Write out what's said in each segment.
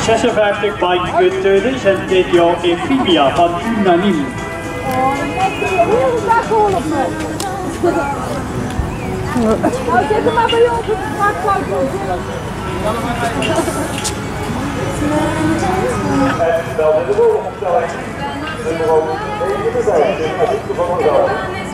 56 Mike Gutteunis en Tedjo Efibia van Unaniem. Oh, dat is heel graag geholpen. Nou, zet hem maar bij ons op de vrachtauto. En dan in de volgende opstelling. Nummer 59, Alieke van der Zel.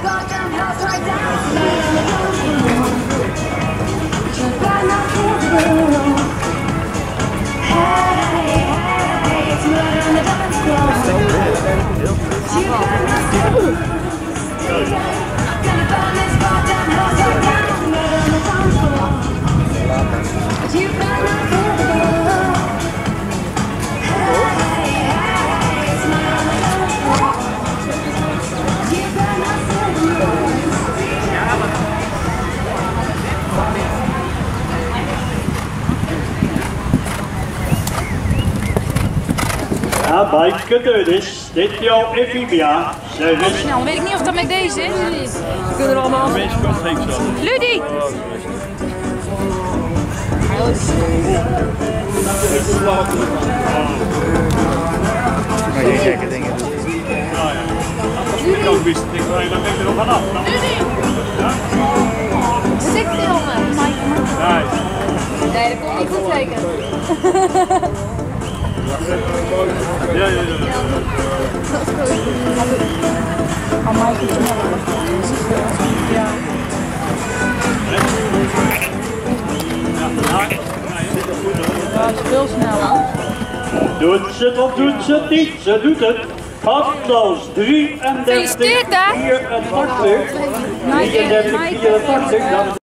Ja, Mike Gutteunis, Tedjo Efibia, service. Nou, weet ik niet of dat met deze is. We kunnen er allemaal. Ludie! Maar je gekke dingen. Ik ook wist, ik wil er nog vanaf. Moet ik filmen? Nee, dat komt niet goed zeker. Ja. Ja, is veel sneller. Doet ze het of doet ze het niet? Ze doet het. Applaus 33, 84. 83.